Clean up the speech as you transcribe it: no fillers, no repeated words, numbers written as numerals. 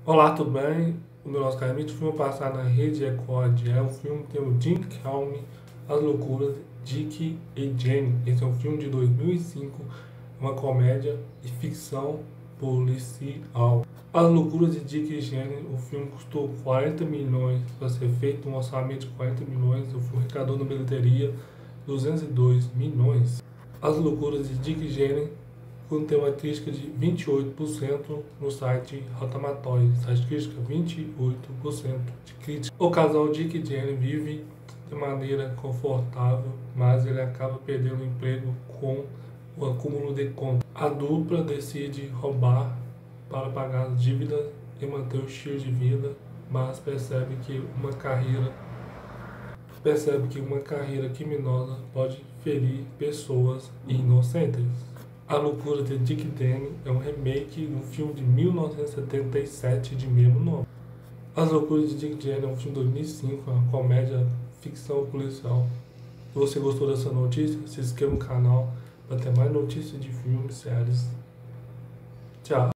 Olá, tudo bem? O meu Oscar Remite, o filme passar na Rede Record é um filme que tem o Jim Carrey, As Loucuras, Dick e Jane. Esse é um filme de 2005, uma comédia e ficção policial. As Loucuras de Dick e Jane, o filme custou 40 milhões para ser feito, um orçamento de 40 milhões, o filme arrecadou na bilheteria 202 milhões. As Loucuras de Dick e Jane tem uma crítica de 28% no site Rotten Tomatoes. Site crítica 28% de crítica. O casal Dick e Jane vive de maneira confortável, mas ele acaba perdendo o emprego com o acúmulo de contas. A dupla decide roubar para pagar as dívidas e manter o estilo de vida, mas percebe que uma carreira criminosa pode ferir pessoas inocentes. A Loucura de Dick Danny é um remake de um filme de 1977 de mesmo nome. As Loucuras de Dick Danny é um filme de 2005, uma comédia ficção policial. Se você gostou dessa notícia, se inscreva no canal para ter mais notícias de filmes, séries. Tchau!